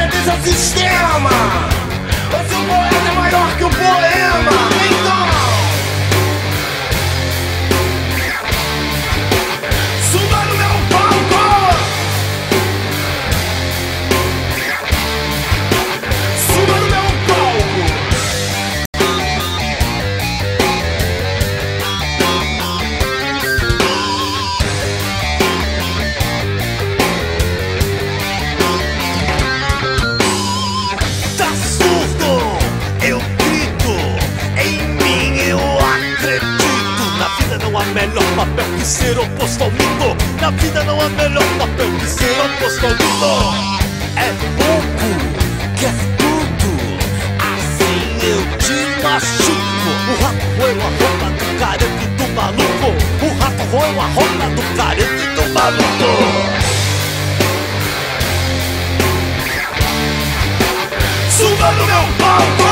Esse é o sistema. Esse poeta é maior que o poema. Então suba no meu palco. Suba no meu palco. Tá surdo? Eu grito, em mim eu acredito. Na vida não há melhor papel que ser oposto ao mito. Na vida não há melhor papel que ser oposto ao mito. É pouco, quer tudo, assim eu te machuco. O rato roeu a roupa do careta e do maluco. O rato roeu a roupa do careta e do maluco. Suba no meu palco.